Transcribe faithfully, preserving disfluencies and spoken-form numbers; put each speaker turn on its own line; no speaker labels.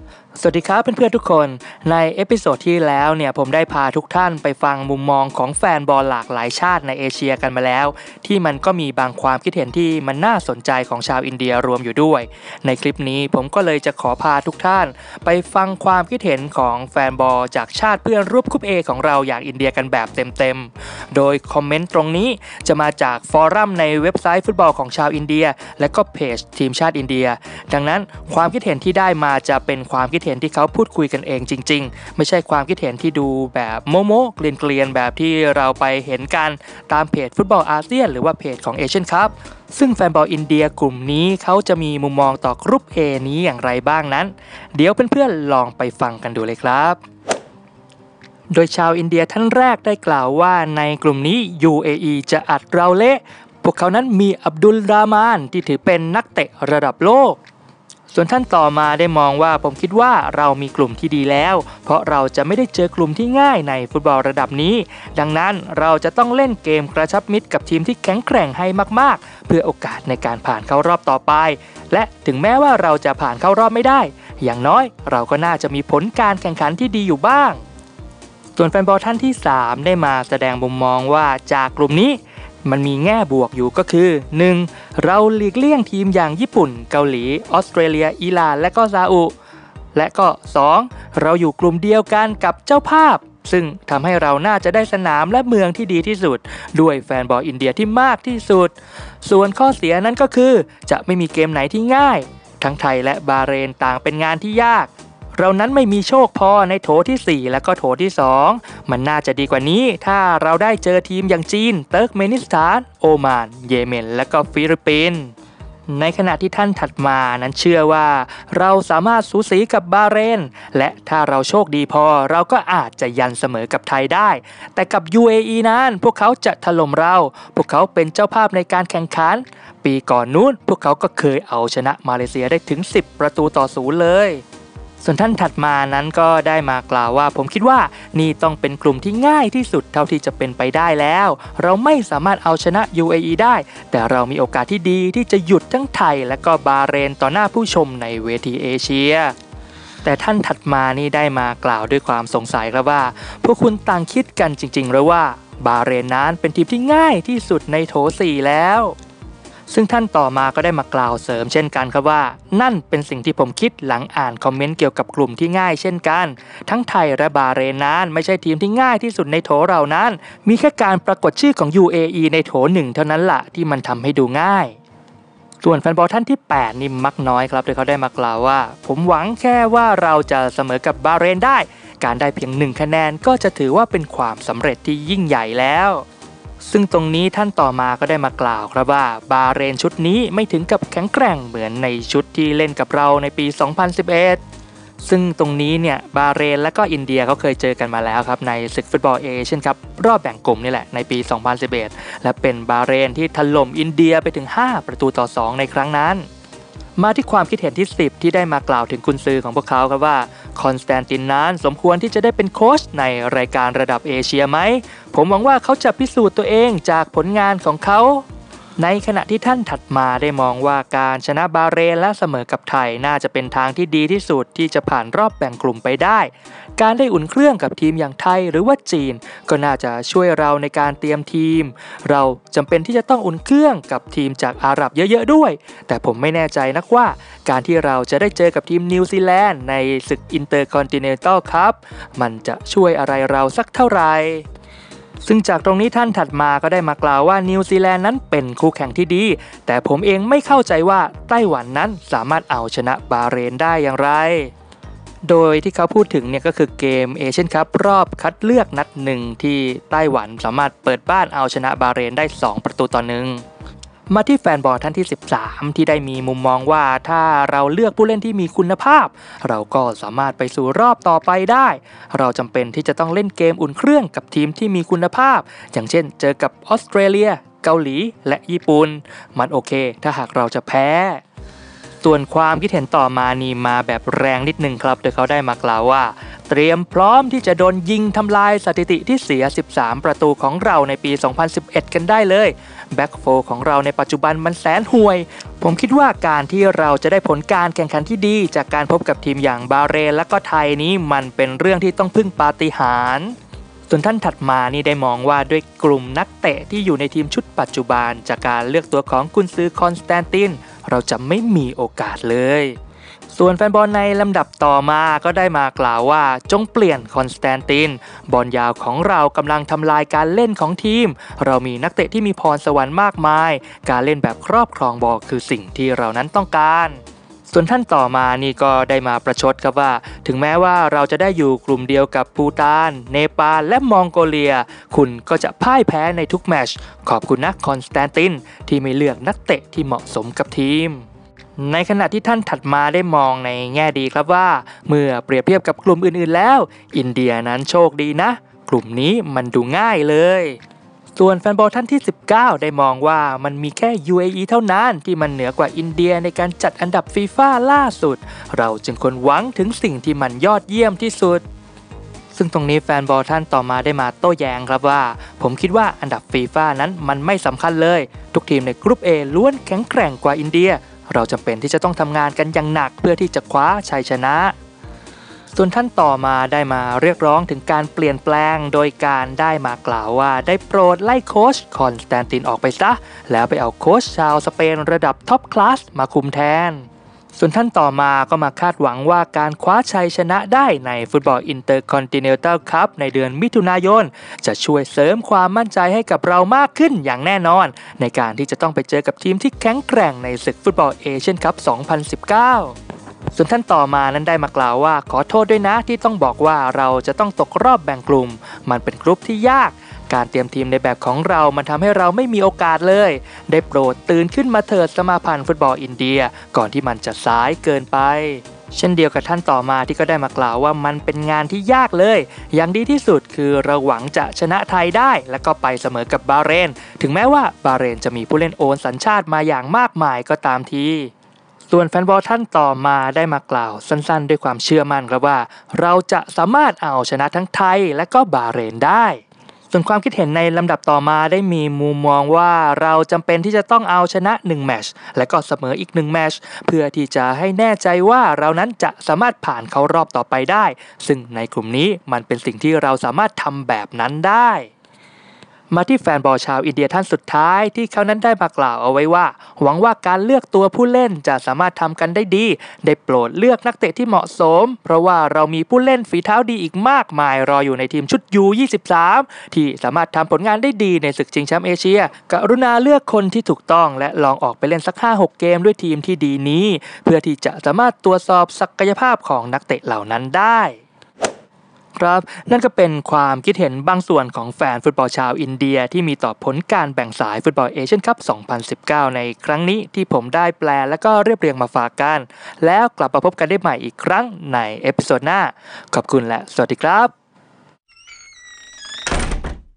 สวัสดีครับเพื่อนๆทุกคนในเอพิโซดที่แล้วเนี่ยผมได้พาทุกท่านไปฟังมุมมองของแฟนบอลหลากหลายชาติในเอเชียกันมาแล้วที่มันก็มีบางความคิดเห็นที่มันน่าสนใจของชาวอินเดียรวมอยู่ด้วยในคลิปนี้ผมก็เลยจะขอพาทุกท่านไปฟังความคิดเห็นของแฟนบอลจากชาติเพื่อนรูปคุป A ของเราอย่างอินเดียกันแบบเต็มๆโดยคอมเมนต์ตรงนี้จะมาจากฟอรัมในเว็บไซต์ฟุตบอลของชาวอินเดียและก็เพจทีมชาติอินเดียดังนั้นความคิดเห็นที่ได้มาจะเป็นความคิดเห็นที่เขาพูดคุยกันเองจริงๆไม่ใช่ความคิดเห็นที่ดูแบบโมโมเกลียนๆแบบที่เราไปเห็นกันตามเพจฟุตบอลอาเซียนหรือว่าเพจของเอเชียนคัพซึ่งแฟนบอลอินเดียกลุ่มนี้เขาจะมีมุมมองต่อกรุ๊ป A นี้อย่างไรบ้างนั้นเดี๋ยวเพื่อนๆลองไปฟังกันดูเลยครับโดยชาวอินเดียท่านแรกได้กล่าวว่าในกลุ่มนี้ ยู เอ อี จะอัดเราเละพวกเขานั้นมีอับดุลรามานที่ถือเป็นนักเตะระดับโลกส่วนท่านต่อมาได้มองว่าผมคิดว่าเรามีกลุ่มที่ดีแล้วเพราะเราจะไม่ได้เจอกลุ่มที่ง่ายในฟุตบอลระดับนี้ดังนั้นเราจะต้องเล่นเกมกระชับมิตรกับทีมที่แข็งแกร่งให้มากๆเพื่อโอกาสในการผ่านเข้ารอบต่อไปและถึงแม้ว่าเราจะผ่านเข้ารอบไม่ได้อย่างน้อยเราก็น่าจะมีผลการแข่งขันที่ดีอยู่บ้างส่วนแฟนบอลท่านที่สามได้มาแสดงมุมมองว่าจากกลุ่มนี้มันมีแง่บวกอยู่ก็คือ หนึ่ง เราหลีกเลี่ยงทีมอย่างญี่ปุ่นเกาหลีออสเตรเลียอิหร่านและก็ซาอุและก็ สอง เราอยู่กลุ่มเดียวกันกับเจ้าภาพซึ่งทำให้เราน่าจะได้สนามและเมืองที่ดีที่สุดด้วยแฟนบอลอินเดียที่มากที่สุดส่วนข้อเสียนั้นก็คือจะไม่มีเกมไหนที่ง่ายทั้งไทยและบาห์เรนต่างเป็นงานที่ยากเรานั้นไม่มีโชคพอในโถที่สี่และก็โถที่สองมันน่าจะดีกว่านี้ถ้าเราได้เจอทีมอย่างจีนเติร์กเมนิสถานโอมานเยเมนและก็ฟิลิปปินส์ในขณะที่ท่านถัดมานั้นเชื่อว่าเราสามารถสูสีกับบาห์เรนและถ้าเราโชคดีพอเราก็อาจจะยันเสมอกับไทยได้แต่กับ ยู เอ อี นั้นพวกเขาจะถล่มเราพวกเขาเป็นเจ้าภาพในการแข่งขันปีก่อนนู้นพวกเขาก็เคยเอาชนะมาเลเซียได้ถึงสิบประตูต่อศูนย์เลยส่วนท่านถัดมานั้นก็ได้มากล่าวว่าผมคิดว่านี่ต้องเป็นกลุ่มที่ง่ายที่สุดเท่าที่จะเป็นไปได้แล้วเราไม่สามารถเอาชนะ ยู เอ อี ได้แต่เรามีโอกาสที่ดีที่จะหยุดทั้งไทยและก็บาห์เรนต่อหน้าผู้ชมในเวทีเอเชียแต่ท่านถัดมานี่ได้มากล่าวด้วยความสงสัยครับว่าพวกคุณต่างคิดกันจริงๆหรือว่าบาห์เรนนั้นเป็นทีมที่ง่ายที่สุดในโถสี่แล้วซึ่งท่านต่อมาก็ได้มากล่าวเสริมเช่นกันครับว่านั่นเป็นสิ่งที่ผมคิดหลังอ่านคอมเมนต์เกี่ยวกับกลุ่มที่ง่ายเช่นกันทั้งไทยและบาห์เรนนั้นไม่ใช่ทีมที่ง่ายที่สุดในโถเรานั้นมีแค่การปรากฏชื่อของ ยู เอ อี ในโถหนึ่งเท่านั้นล่ะที่มันทำให้ดูง่ายส่วนแฟนบอลท่านที่แปดนี่มักน้อยครับโดยเขาได้มากล่าวว่าผมหวังแค่ว่าเราจะเสมอกับบาห์เรนได้การได้เพียงหนึ่งคะแนนก็จะถือว่าเป็นความสำเร็จที่ยิ่งใหญ่แล้วซึ่งตรงนี้ท่านต่อมาก็ได้มากล่าวครับว่าบาห์เรนชุดนี้ไม่ถึงกับแข็งแกร่งเหมือนในชุดที่เล่นกับเราในปีสองพันสิบเอ็ดซึ่งตรงนี้เนี่ยบาห์เรนและก็อินเดียเขาเคยเจอกันมาแล้วครับในศึกฟุตบอลเอเชียนคัพรอบแบ่งกลุ่มนี่แหละในปีสองพันสิบเอ็ดและเป็นบาห์เรนที่ถล่มอินเดียไปถึงห้าประตูต่อสองในครั้งนั้นมาที่ความคิดเห็นที่สิบที่ได้มากล่าวถึงกุนซือของพวกเขาครับว่าคอนสแตนตินนั้นสมควรที่จะได้เป็นโค้ชในรายการระดับเอเชียไหมผมหวังว่าเขาจะพิสูจน์ตัวเองจากผลงานของเขาในขณะที่ท่านถัดมาได้มองว่าการชนะบาห์เรนและเสมอกับไทยน่าจะเป็นทางที่ดีที่สุดที่จะผ่านรอบแบ่งกลุ่มไปได้การได้อุ่นเครื่องกับทีมอย่างไทยหรือว่าจีนก็น่าจะช่วยเราในการเตรียมทีมเราจำเป็นที่จะต้องอุ่นเครื่องกับทีมจากอาหรับเยอะๆด้วยแต่ผมไม่แน่ใจนักว่าการที่เราจะได้เจอกับทีมนิวซีแลนด์ในศึกอินเตอร์คอนติเนนตัลคัพมันจะช่วยอะไรเราสักเท่าไหร่ซึ่งจากตรงนี้ท่านถัดมาก็ได้มากล่าวว่านิวซีแลนด์นั้นเป็นคู่แข่งที่ดีแต่ผมเองไม่เข้าใจว่าไต้หวันนั้นสามารถเอาชนะบาห์เรนได้อย่างไรโดยที่เขาพูดถึงเนี่ยก็คือเกมเอเชียนคัพรอบคัดเลือกนัดหนึ่งที่ไต้หวันสามารถเปิดบ้านเอาชนะบาห์เรนได้สองประตูต่อหนึ่งมาที่แฟนบอลท่านที่สิบสามที่ได้มีมุมมองว่าถ้าเราเลือกผู้เล่นที่มีคุณภาพเราก็สามารถไปสู่รอบต่อไปได้เราจำเป็นที่จะต้องเล่นเกมอุ่นเครื่องกับทีมที่มีคุณภาพอย่างเช่นเจอกับออสเตรเลียเกาหลีและญี่ปุ่นมันโอเคถ้าหากเราจะแพ้ส่วนความคิดเห็นต่อมานี่มาแบบแรงนิดนึงครับโดยเขาได้มากล่าวว่าเตรียมพร้อมที่จะโดนยิงทำลายสถิติที่เสียสิบสามประตูของเราในปีสองพันสิบเอ็ดกันได้เลยแบ็กโฟร์ของเราในปัจจุบันมันแสนห่วยผมคิดว่าการที่เราจะได้ผลการแข่งขันที่ดีจากการพบกับทีมอย่างบาห์เรนและก็ไทยนี้มันเป็นเรื่องที่ต้องพึ่งปาฏิหาริย์ส่วนท่านถัดมานี่ได้มองว่าด้วยกลุ่มนักเตะที่อยู่ในทีมชุดปัจจุบันจากการเลือกตัวของกุนซือคอนสแตนตินเราจะไม่มีโอกาสเลยส่วนแฟนบอลในลำดับต่อมาก็ได้มากล่าวว่าจงเปลี่ยนคอนสแตนตินบอลยาวของเรากำลังทำลายการเล่นของทีมเรามีนักเตะที่มีพรสวรรค์มากมายการเล่นแบบครอบครองบอลคือสิ่งที่เรานั้นต้องการส่วนท่านต่อมานี่ก็ได้มาประชดครับว่าถึงแม้ว่าเราจะได้อยู่กลุ่มเดียวกับภูฏานเนปาลและมองโกเลียคุณก็จะพ่ายแพ้ในทุกแมตช์ขอบคุณนะคอนสแตนตินที่ไม่เลือกนักเตะที่เหมาะสมกับทีมในขณะที่ท่านถัดมาได้มองในแง่ดีครับว่าเมื่อเปรียบเทียบกับกลุ่มอื่นๆแล้วอินเดียนั้นโชคดีนะกลุ่มนี้มันดูง่ายเลยส่วนแฟนบอลท่านที่สิบเก้าได้มองว่ามันมีแค่ ยู เอ อี เท่านั้นที่มันเหนือกว่าอินเดียในการจัดอันดับฟีฟ่าล่าสุดเราจึงควรหวังถึงสิ่งที่มันยอดเยี่ยมที่สุดซึ่งตรงนี้แฟนบอลท่านต่อมาได้มาโต้แย้งครับว่าผมคิดว่าอันดับฟีฟ่านั้นมันไม่สำคัญเลยทุกทีมในกรุ๊ป A ล้วนแข็งแกร่งกว่าอินเดียเราจำเป็นที่จะต้องทำงานกันอย่างหนักเพื่อที่จะคว้าชัยชนะส่วนท่านต่อมาได้มาเรียกร้องถึงการเปลี่ยนแปลงโดยการได้มากล่าวว่าได้โปรดไล่โค้ชคอนสแตนตินออกไปซะแล้วไปเอาโค้ชชาวสเปนระดับท็อปคลาสมาคุมแทนส่วนท่านต่อมาก็มาคาดหวังว่าการคว้าชัยชนะได้ในฟุตบอลอินเตอร์คอนติเนนตัลคัพในเดือนมิถุนายนจะช่วยเสริมความมั่นใจให้กับเรามากขึ้นอย่างแน่นอนในการที่จะต้องไปเจอกับทีมที่แข็งแกร่งในศึกฟุตบอลเอเชียนคัพสองพันสิบเก้าส่วนท่านต่อมานั้นได้มากล่าวว่าขอโทษด้วยนะที่ต้องบอกว่าเราจะต้องตกรอบแบ่งกลุ่มมันเป็นกรุ๊ปที่ยากการเตรียมทีมในแบบของเรามันทำให้เราไม่มีโอกาสเลยได้โปรดตื่นขึ้นมาเถิดสมาพันธ์ฟุตบอลอินเดียก่อนที่มันจะสายเกินไปเช่นเดียวกับท่านต่อมาที่ก็ได้มากล่าวว่ามันเป็นงานที่ยากเลยอย่างดีที่สุดคือเราหวังจะชนะไทยได้แล้วก็ไปเสมอกับบาห์เรนถึงแม้ว่าบาห์เรนจะมีผู้เล่นโอนสัญชาติมาอย่างมากมายก็ตามทีส่วนแฟนบอลท่านต่อมาได้มากล่าวสั้นๆด้วยความเชื่อมั่นครับว่าเราจะสามารถเอาชนะทั้งไทยและก็บาห์เรนได้ส่วนความคิดเห็นในลำดับต่อมาได้มีมุมมองว่าเราจำเป็นที่จะต้องเอาชนะหนึ่งแมตช์และก็เสมออีกหนึ่งแมตช์เพื่อที่จะให้แน่ใจว่าเรานั้นจะสามารถผ่านเข้ารอบต่อไปได้ซึ่งในกลุ่มนี้มันเป็นสิ่งที่เราสามารถทำแบบนั้นได้มาที่แฟนบอลชาวอินเดียท่านสุดท้ายที่เขานั้นได้มากล่าวเอาไว้ว่าหวังว่าการเลือกตัวผู้เล่นจะสามารถทำกันได้ดีได้โปรดเลือกนักเตะที่เหมาะสมเพราะว่าเรามีผู้เล่นฝีเท้าดีอีกมากมายรออยู่ในทีมชุด ยู ยี่สิบสาม ที่สามารถทำผลงานได้ดีในศึกชิงแชมป์เอเชียกรุณาเลือกคนที่ถูกต้องและลองออกไปเล่นสัก ห้าหก เกมด้วยทีมที่ดีนี้เพื่อที่จะสามารถตรวจสอบศักยภาพของนักเตะเหล่านั้นได้ครับนั่นก็เป็นความคิดเห็นบางส่วนของแฟนฟุตบอลชาวอินเดียที่มีต่อผลการแบ่งสายฟุตบอลเอเชียนคัพสองพันสิบเก้าในครั้งนี้ที่ผมได้แปลและก็เรียบเรียงมาฝากกันแล้วกลับมาพบกันได้ใหม่อีกครั้งในเอพิโซดหน้าขอบคุณและสวัสดีครับ